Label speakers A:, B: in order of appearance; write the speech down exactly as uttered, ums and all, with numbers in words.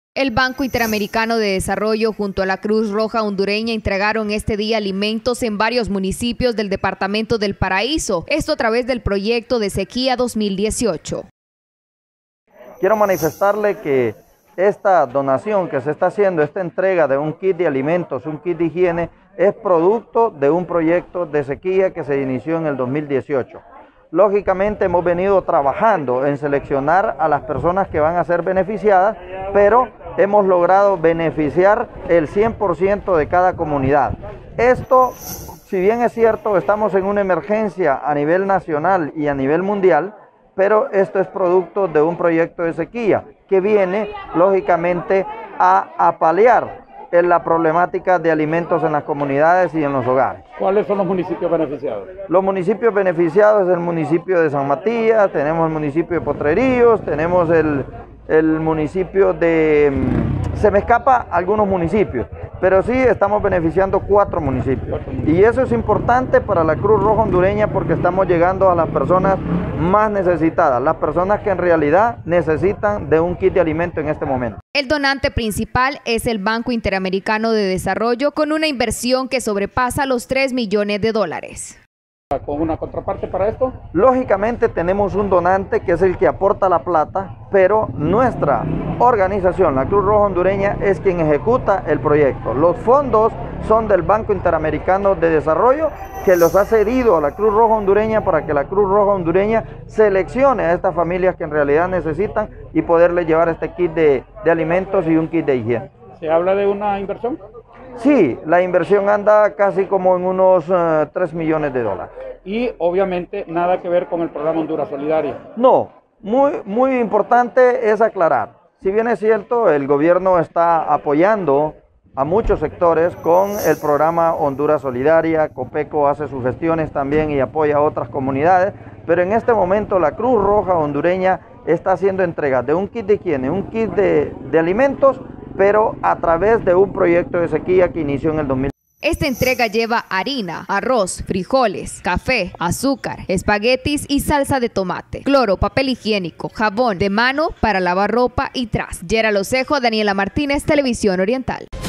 A: El Banco Interamericano de Desarrollo junto a la Cruz Roja Hondureña entregaron este día alimentos en varios municipios del departamento del Paraíso, esto a través del proyecto de sequía dos mil dieciocho.
B: Quiero manifestarle que esta donación que se está haciendo, esta entrega de un kit de alimentos, un kit de higiene, es producto de un proyecto de sequía que se inició en el dos mil dieciocho. Lógicamente hemos venido trabajando en seleccionar a las personas que van a ser beneficiadas, pero hemos logrado beneficiar el cien por ciento de cada comunidad. Esto, si bien es cierto, estamos en una emergencia a nivel nacional y a nivel mundial, pero esto es producto de un proyecto de sequía que viene, lógicamente, a, a paliar en la problemática de alimentos en las comunidades y en los hogares.
C: ¿Cuáles son los municipios beneficiados?
B: Los municipios beneficiados es el municipio de San Matías, tenemos el municipio de Potrerillos, tenemos el, el municipio de... Se me escapa algunos municipios, pero sí estamos beneficiando cuatro municipios. Y eso es importante para la Cruz Roja Hondureña porque estamos llegando a las personas más necesitadas, las personas que en realidad necesitan de un kit de alimento en este momento.
A: El donante principal es el Banco Interamericano de Desarrollo con una inversión que sobrepasa los tres millones de dólares.
C: ¿Con una contraparte para esto?
B: Lógicamente tenemos un donante que es el que aporta la plata, pero nuestra organización, la Cruz Roja Hondureña, es quien ejecuta el proyecto. Los fondos son del Banco Interamericano de Desarrollo, que los ha cedido a la Cruz Roja Hondureña para que la Cruz Roja Hondureña seleccione a estas familias que en realidad necesitan y poderles llevar este kit de, de alimentos y un kit de higiene.
C: ¿Se habla de una inversión?
B: Sí, la inversión anda casi como en unos uh, tres millones de dólares.
C: Y obviamente nada que ver con el programa Honduras Solidaria.
B: No, muy, muy importante es aclarar. Si bien es cierto, el gobierno está apoyando a muchos sectores con el programa Honduras Solidaria, Copeco hace sus gestiones también y apoya a otras comunidades, pero en este momento la Cruz Roja Hondureña está haciendo entrega de un kit de higiene, un kit de, de alimentos, pero a través de un proyecto de sequía que inició en el dos mil.
A: Esta entrega lleva harina, arroz, frijoles, café, azúcar, espaguetis y salsa de tomate, cloro, papel higiénico, jabón de mano para lavar ropa y tras. Yera Locejo, Daniela Martínez, Televisión Oriental.